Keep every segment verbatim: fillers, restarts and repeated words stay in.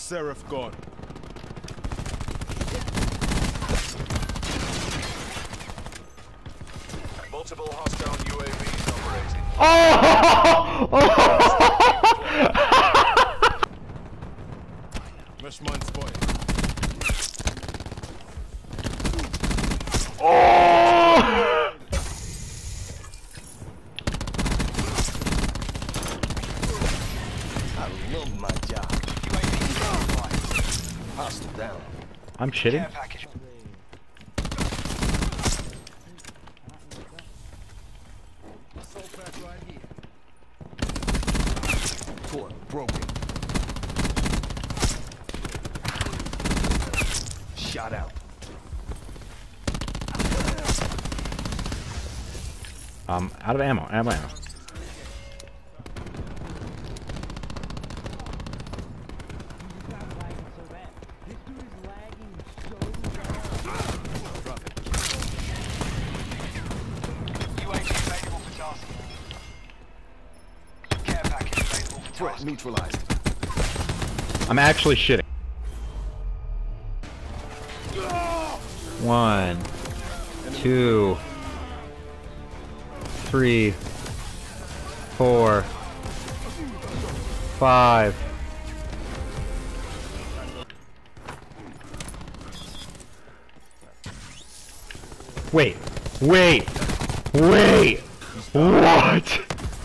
Seraph gone. Multiple hostile U A Vs operating. Oh! Mesh mine spotted. Oh! I love my job. Hostile down. I'm shitting. Port broken. Shot out. Um, out of ammo, out of ammo. Threat neutralized. I'm actually shitting. One, two, three, four, five. Wait, wait, wait, what?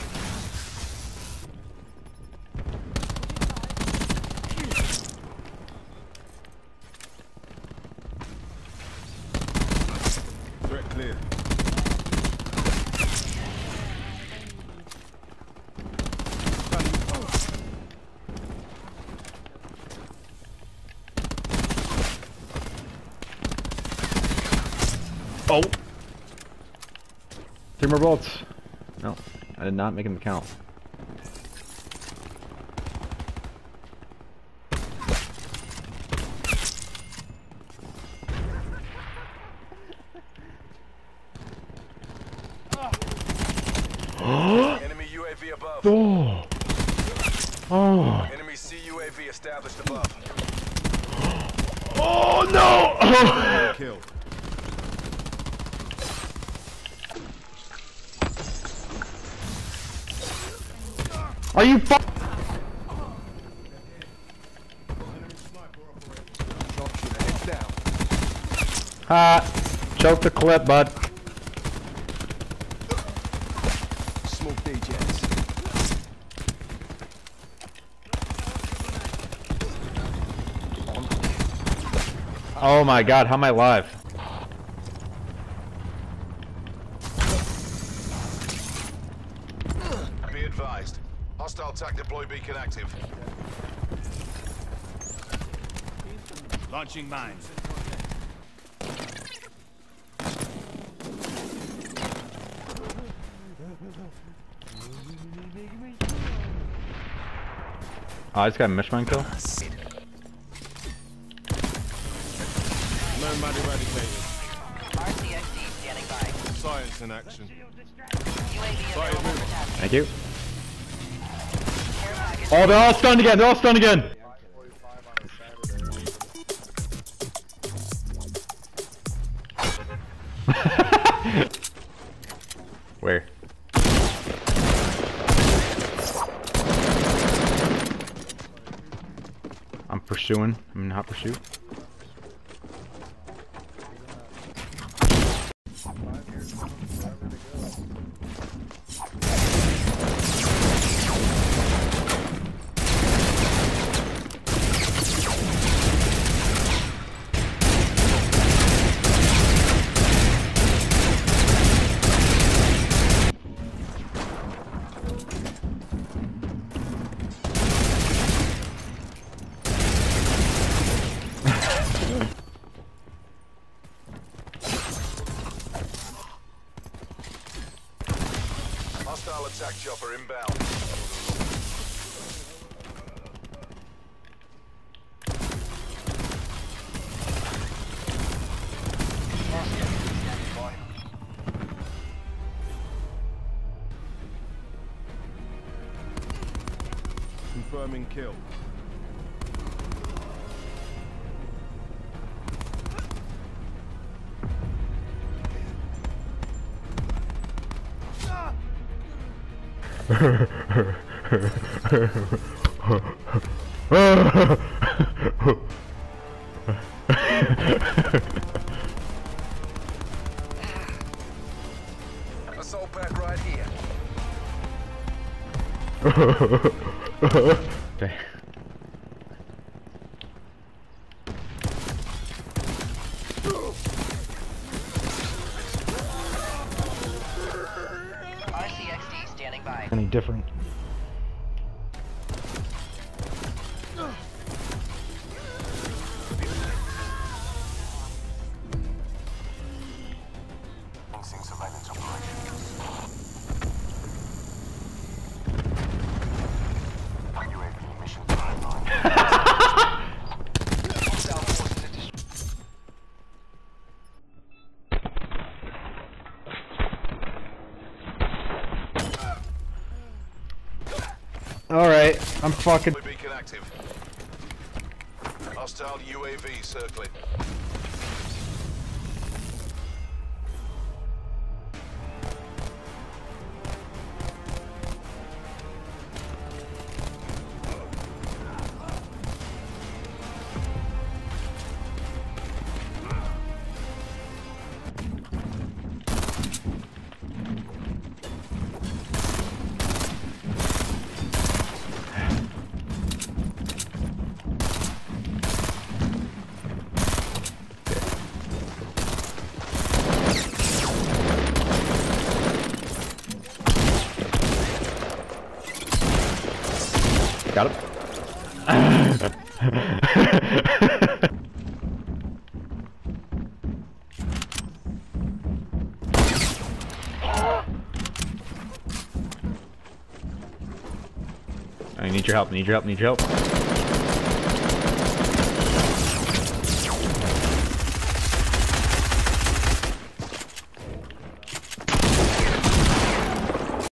Threat clear. Oh! Three more bullets. No, I did not make him count. Enemy U A V above. Oh! Oh! Enemy C U A V established above. Oh no! Oh. Kill. Are you fu- Sharpshooter heads down. Ah, choke the clip, bud. Smoke day jets. Oh my god, how am I alive? Be advised. Hostile tac deploy beacon active. Launching mines. Oh, I just got a Mishmine kill. Nomad eradicated. R C X D standing by. Science in action. U A V Sorry, available move. for tasking. Thank you. Care package. Oh, they're all stunned again. They're all stunned again. Where? I'm pursuing. I'm in hot pursuit. Hostile attack chopper inbound. Confirming kill. Assault pack right here. R C X D standing by. Any different? Commencing surveillance operations. U A V mission timeline. Hostile forces in dis- Alright, I'm fucking. Deploy beacon active. Hostile U A V circling. Got it. I need your help, need your help, need your help.